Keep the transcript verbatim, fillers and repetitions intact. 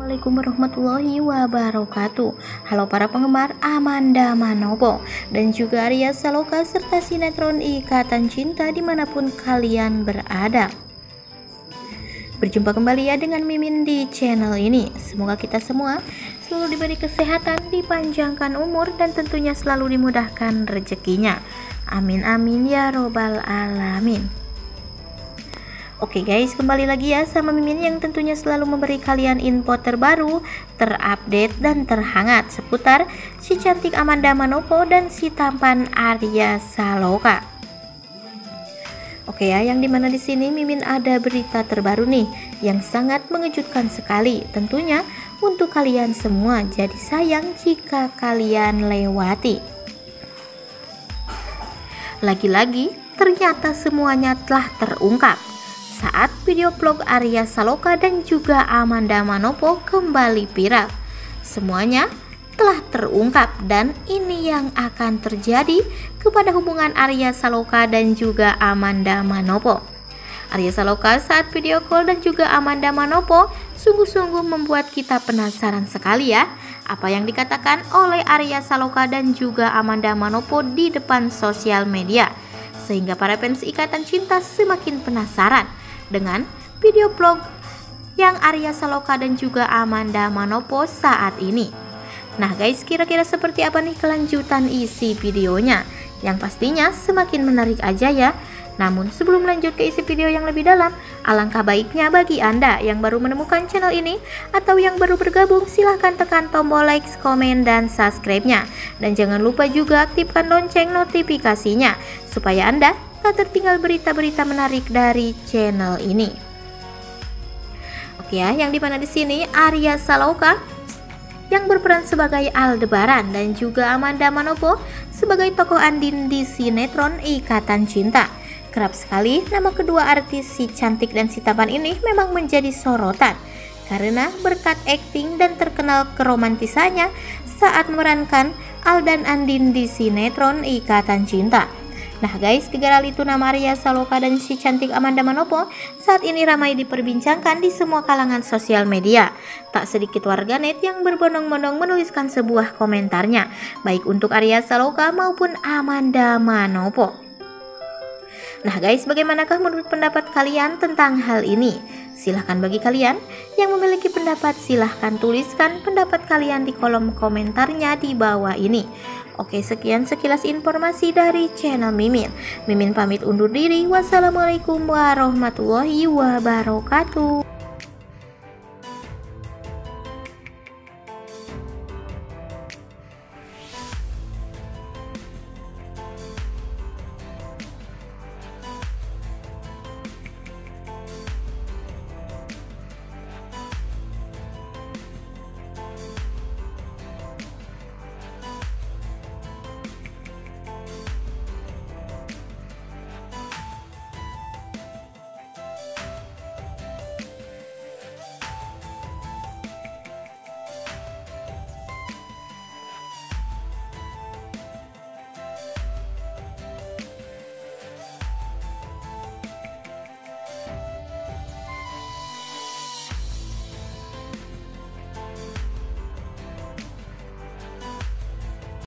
Assalamualaikum warahmatullahi wabarakatuh. Halo para penggemar Amanda Manopo dan juga Arya Saloka serta sinetron Ikatan Cinta dimanapun kalian berada. Berjumpa kembali ya dengan Mimin di channel ini. Semoga kita semua selalu diberi kesehatan, dipanjangkan umur, dan tentunya selalu dimudahkan rezekinya. Amin amin ya robbal alamin. Oke guys, kembali lagi ya sama Mimin yang tentunya selalu memberi kalian info terbaru, terupdate, dan terhangat seputar si cantik Amanda Manopo dan si tampan Arya Saloka. Oke ya, yang dimana di sini Mimin ada berita terbaru nih yang sangat mengejutkan sekali tentunya untuk kalian semua. Jadi sayang jika kalian lewati. Lagi-lagi ternyata semuanya telah terungkap saat video vlog Arya Saloka dan juga Amanda Manopo kembali viral. Semuanya telah terungkap dan ini yang akan terjadi kepada hubungan Arya Saloka dan juga Amanda Manopo. Arya Saloka saat video call dan juga Amanda Manopo sungguh-sungguh membuat kita penasaran sekali ya apa yang dikatakan oleh Arya Saloka dan juga Amanda Manopo di depan sosial media, sehingga para fans Ikatan Cinta semakin penasaran dengan video vlog yang Arya Saloka dan juga Amanda Manopo saat ini. Nah guys, kira-kira seperti apa nih kelanjutan isi videonya? Yang pastinya semakin menarik aja ya. Namun sebelum lanjut ke isi video yang lebih dalam, alangkah baiknya bagi Anda yang baru menemukan channel ini atau yang baru bergabung, silahkan tekan tombol like, komen, dan subscribe-nya. Dan jangan lupa juga aktifkan lonceng notifikasinya supaya Anda tak tertinggal berita-berita menarik dari channel ini. Oke ya, yang dimana di sini Arya Saloka yang berperan sebagai Aldebaran dan juga Amanda Manopo sebagai tokoh Andin di sinetron Ikatan Cinta. Kerap sekali nama kedua artis si cantik dan si tampan ini memang menjadi sorotan karena berkat akting dan terkenal keromantisannya saat memerankan Al dan Andin di sinetron Ikatan Cinta. Nah guys, gegara itu nama Arya Saloka dan si cantik Amanda Manopo saat ini ramai diperbincangkan di semua kalangan sosial media. Tak sedikit warganet yang berbondong-bondong menuliskan sebuah komentarnya, baik untuk Arya Saloka maupun Amanda Manopo. Nah guys, bagaimanakah menurut pendapat kalian tentang hal ini? Silahkan bagi kalian yang memiliki pendapat, silahkan tuliskan pendapat kalian di kolom komentarnya di bawah ini. Oke, sekian sekilas informasi dari channel Mimin. Mimin pamit undur diri. Wassalamualaikum warahmatullahi wabarakatuh.